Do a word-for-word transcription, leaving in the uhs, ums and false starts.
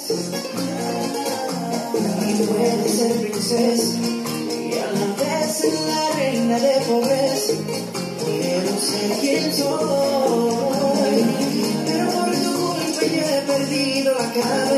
Y puedes ser princesa y a la vez ser la reina de pobreza. Pero sé quién soy, pero por tu culpa yo he perdido la cara.